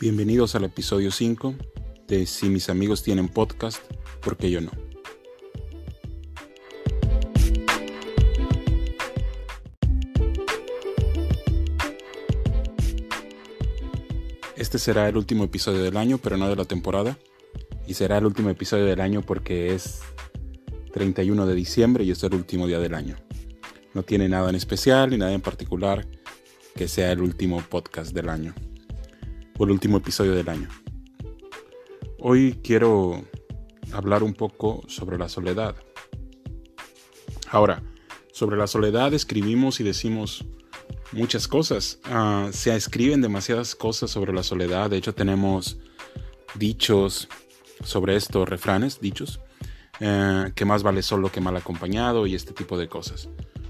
Bienvenidos al episodio 5 de Si mis amigos tienen podcast, ¿por qué yo no? Este será el último episodio del año, pero no de la temporada. Y será el último episodio del año porque es 31 de diciembre y es el último día del año. No tiene nada en especial ni nada en particular que sea el último podcast del año. O el último episodio del año. Hoy quiero hablar un poco sobre la soledad. Ahora, sobre la soledad escribimos y decimos muchas cosas. Se escriben demasiadas cosas sobre la soledad. De hecho, tenemos dichos sobre esto, refranes, dichos, que más vale solo que mal acompañado y este tipo de cosas.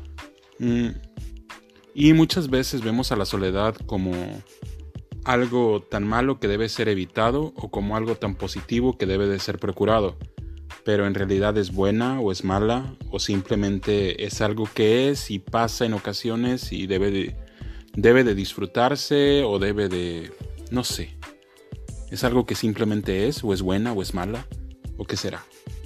Y muchas veces vemos a la soledad como algo tan malo que debe ser evitado o como algo tan positivo que debe de ser procurado. Pero en realidad es buena o es mala o simplemente es algo que es y pasa en ocasiones y debe de disfrutarse o debe de... no sé. ¿Es algo que simplemente es o es buena o es mala o qué será?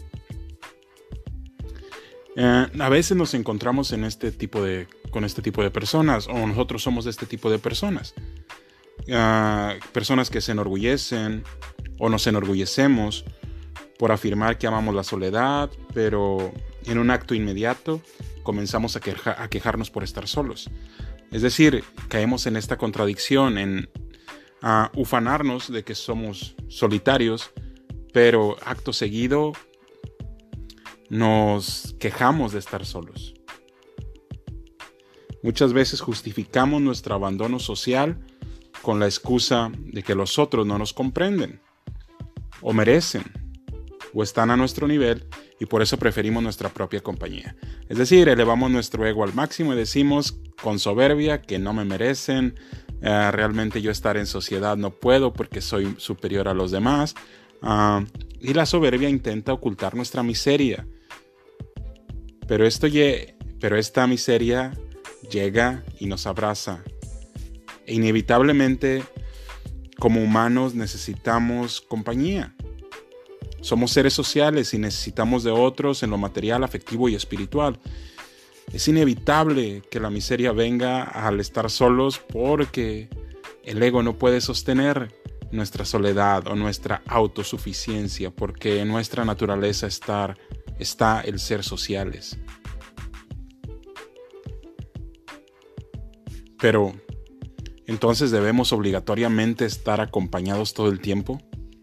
A veces nos encontramos con este tipo de personas o nosotros somos de este tipo de personas. Personas que se enorgullecen o nos enorgullecemos por afirmar que amamos la soledad, pero en un acto inmediato comenzamos a quejarnos por estar solos. Es decir, caemos en esta contradicción, en ufanarnos de que somos solitarios, pero acto seguido nos quejamos de estar solos. Muchas veces justificamos nuestro abandono social con la excusa de que los otros no nos comprenden, o merecen, o están a nuestro nivel, y por eso preferimos nuestra propia compañía. Es decir, elevamos nuestro ego al máximo y decimos con soberbia que no me merecen, realmente yo estar en sociedad no puedo porque soy superior a los demás, y la soberbia intenta ocultar nuestra miseria. Pero esta miseria llega y nos abraza. E inevitablemente, como humanos, necesitamos compañía. Somos seres sociales y necesitamos de otros en lo material, afectivo y espiritual. Es inevitable que la miseria venga al estar solos porque el ego no puede sostener nuestra soledad o nuestra autosuficiencia, porque en nuestra naturaleza está el ser sociales. Pero ¿entonces debemos obligatoriamente estar acompañados todo el tiempo?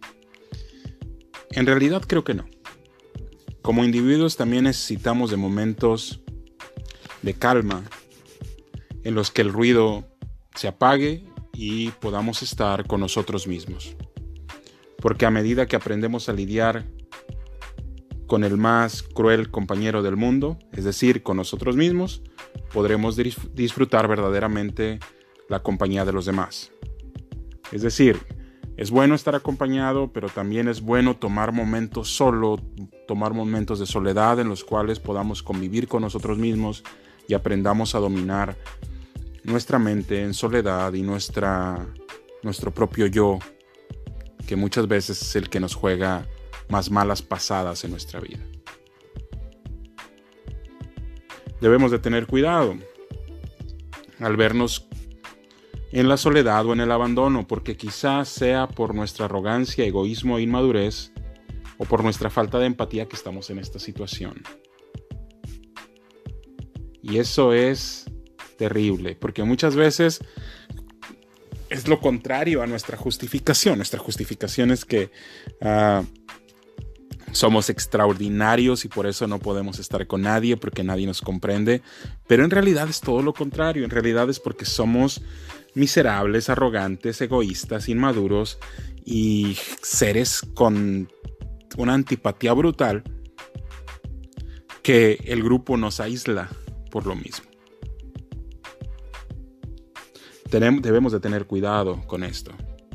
En realidad creo que no. Como individuos también necesitamos de momentos de calma en los que el ruido se apague y podamos estar con nosotros mismos. Porque a medida que aprendemos a lidiar con el más cruel compañero del mundo, es decir, con nosotros mismos, podremos disfrutar verdaderamente la compañía de los demás. Es decir, es bueno estar acompañado, pero también es bueno tomar momentos solo, tomar momentos de soledad en los cuales podamos convivir con nosotros mismos y aprendamos a dominar nuestra mente en soledad y nuestro propio yo, que muchas veces es el que nos juega más malas pasadas en nuestra vida. Debemos de tener cuidado al vernos en la soledad o en el abandono, porque quizás sea por nuestra arrogancia, egoísmo e inmadurez, o por nuestra falta de empatía que estamos en esta situación. Y eso es terrible, porque muchas veces es lo contrario a nuestra justificación. Nuestra justificación es que somos extraordinarios y por eso no podemos estar con nadie, porque nadie nos comprende. Pero en realidad es todo lo contrario. En realidad es porque somos miserables, arrogantes, egoístas, inmaduros y seres con una antipatía brutal que el grupo nos aísla por lo mismo. Debemos de tener cuidado con esto.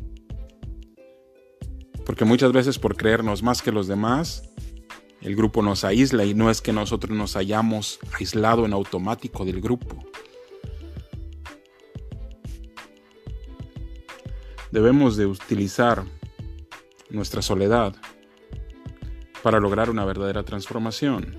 Porque muchas veces por creernos más que los demás, el grupo nos aísla y no es que nosotros nos hayamos aislado en automático del grupo. debemos de utilizar nuestra soledad para lograr una verdadera transformación.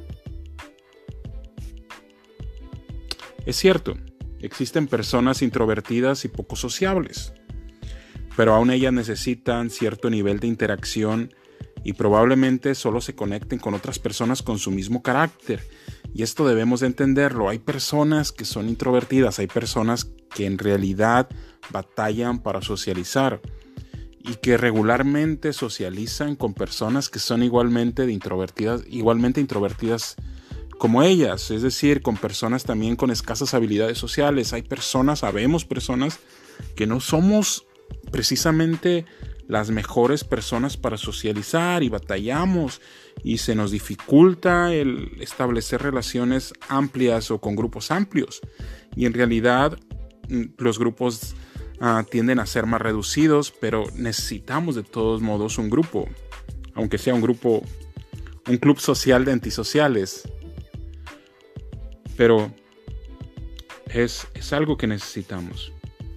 Es cierto, existen personas introvertidas y poco sociables, pero aún ellas necesitan cierto nivel de interacción y probablemente solo se conecten con otras personas con su mismo carácter. Y esto debemos de entenderlo. Hay personas que son introvertidas, hay personas que en realidad batallan para socializar y que regularmente socializan con personas que son igualmente introvertidas como ellas, es decir, con personas también con escasas habilidades sociales. Sabemos personas que no somos precisamente las mejores personas para socializar y batallamos y se nos dificulta el establecer relaciones amplias o con grupos amplios. Y en realidad los grupos tienden a ser más reducidos, pero necesitamos de todos modos un grupo, aunque sea un club social de antisociales. Pero es algo que necesitamos.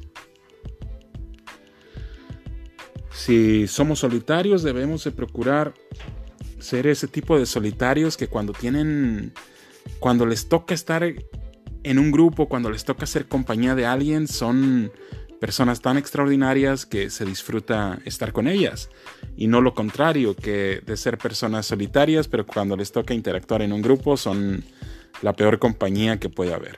Si somos solitarios, debemos de procurar ser ese tipo de solitarios que cuando les toca estar en un grupo, cuando les toca ser compañía de alguien, son personas tan extraordinarias que se disfruta estar con ellas. Y no lo contrario, que de ser personas solitarias, pero cuando les toca interactuar en un grupo, son la peor compañía que puede haber.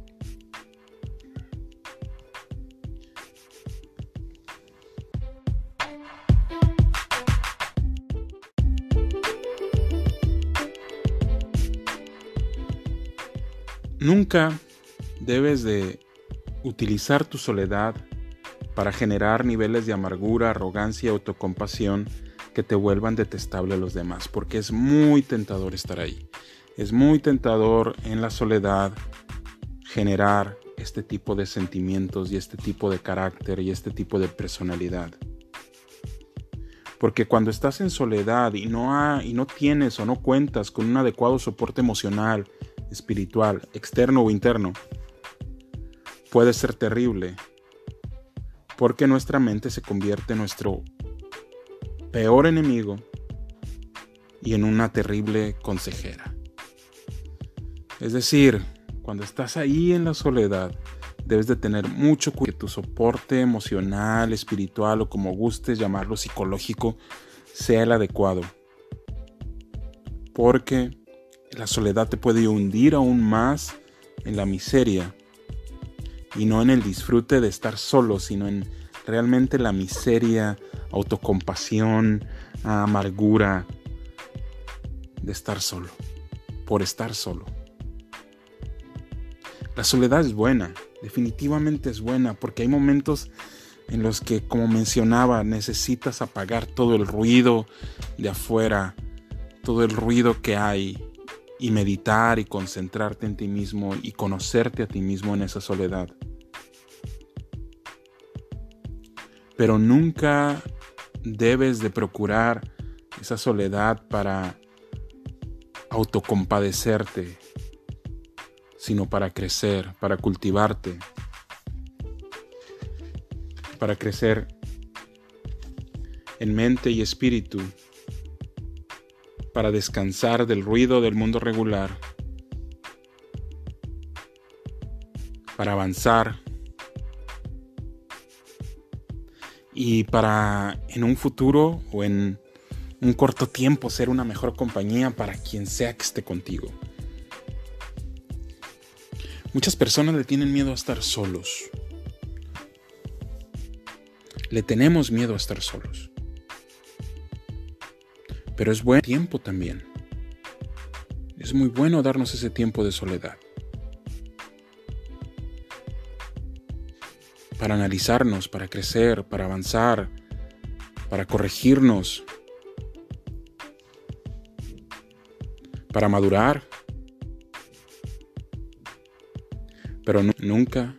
Nunca debes de utilizar tu soledad para generar niveles de amargura, arrogancia y autocompasión que te vuelvan detestable a los demás, porque es muy tentador estar ahí. Es muy tentador en la soledad generar este tipo de sentimientos y este tipo de carácter y este tipo de personalidad. Porque cuando estás en soledad y no tienes o no cuentas con un adecuado soporte emocional, espiritual, externo o interno, puede ser terrible, porque nuestra mente se convierte en nuestro peor enemigo y en una terrible consejera. Es decir, cuando estás ahí en la soledad, debes de tener mucho cuidado que tu soporte emocional, espiritual o como gustes llamarlo psicológico sea el adecuado, porque la soledad te puede hundir aún más en la miseria y no en el disfrute de estar solo, sino en realmente la miseria, autocompasión, amargura de estar solo, por estar solo. La soledad es buena, definitivamente es buena, porque hay momentos en los que, como mencionaba, necesitas apagar todo el ruido de afuera, todo el ruido que hay, y meditar y concentrarte en ti mismo y conocerte a ti mismo en esa soledad. Pero nunca debes de procurar esa soledad para autocompadecerte, sino para crecer, para cultivarte, para crecer en mente y espíritu, para descansar del ruido del mundo regular, para avanzar y para en un futuro o en un corto tiempo ser una mejor compañía para quien sea que esté contigo. Muchas personas le tienen miedo a estar solos. Le tenemos miedo a estar solos. Pero es buen tiempo también. Es muy bueno darnos ese tiempo de soledad. Para analizarnos, para crecer, para avanzar, para corregirnos, para madurar. Pero nunca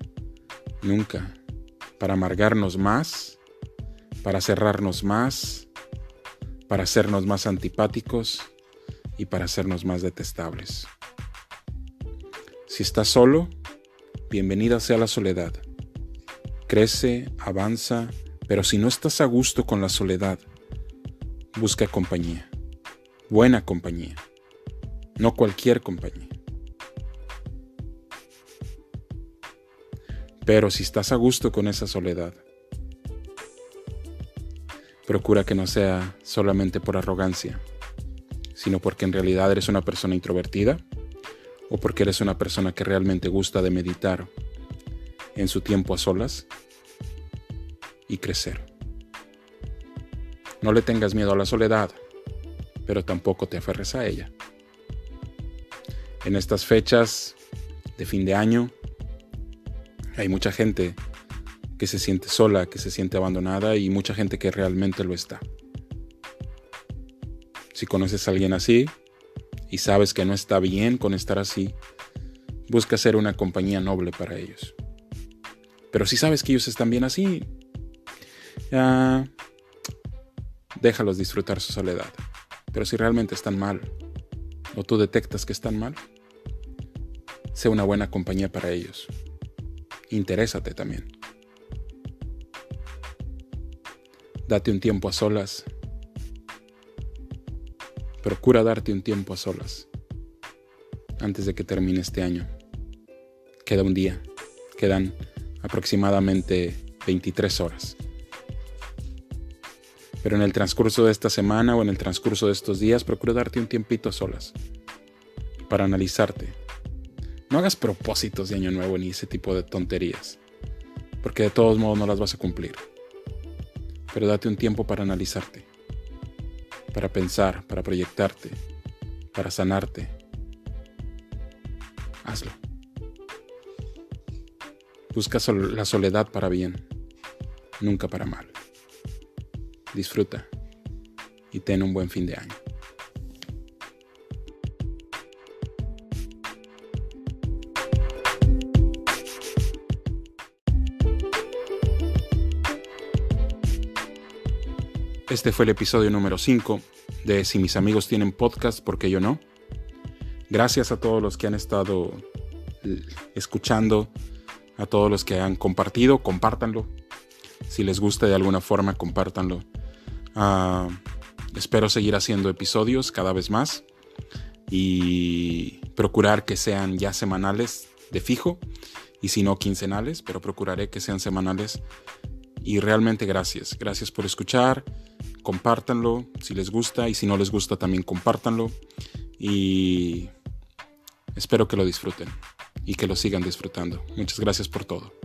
para amargarnos más, para cerrarnos más, para hacernos más antipáticos y para hacernos más detestables. Si estás solo, bienvenida sea la soledad. Crece, avanza, Pero si no estás a gusto con la soledad, busca compañía. Buena compañía. No cualquier compañía. Pero si estás a gusto con esa soledad, procura que no sea solamente por arrogancia, sino porque en realidad eres una persona introvertida o porque eres una persona que realmente gusta de meditar en su tiempo a solas y crecer. No le tengas miedo a la soledad, pero tampoco te aferres a ella. En estas fechas de fin de año, hay mucha gente que se siente sola, que se siente abandonada y mucha gente que realmente lo está. Si conoces a alguien así y sabes que no está bien con estar así, busca ser una compañía noble para ellos. Pero si sabes que ellos están bien así, déjalos disfrutar su soledad. Pero si realmente están mal, o tú detectas que están mal, sé una buena compañía para ellos. Interésate también. Date un tiempo a solas. Procura darte un tiempo a solas antes de que termine este año. Queda un día. Quedan aproximadamente 23 horas. Pero en el transcurso de esta semana o en el transcurso de estos días, procura darte un tiempito a solas para analizarte. No hagas propósitos de año nuevo ni ese tipo de tonterías, porque de todos modos no las vas a cumplir. Pero date un tiempo para analizarte, para pensar, para proyectarte, para sanarte. Hazlo. Busca la soledad para bien, nunca para mal. Disfruta y ten un buen fin de año. Este fue el episodio número 5 de Si mis amigos tienen podcast, ¿por qué yo no? Gracias a todos los que han estado escuchando, a todos los que han compartido, compártanlo. Si les gusta de alguna forma, compártanlo. Espero seguir haciendo episodios cada vez más y procurar que sean ya semanales de fijo y si no quincenales, pero procuraré que sean semanales. Y realmente gracias por escuchar. Compártanlo si les gusta y si no les gusta también compártanlo y espero que lo disfruten y que lo sigan disfrutando. Muchas gracias por todo.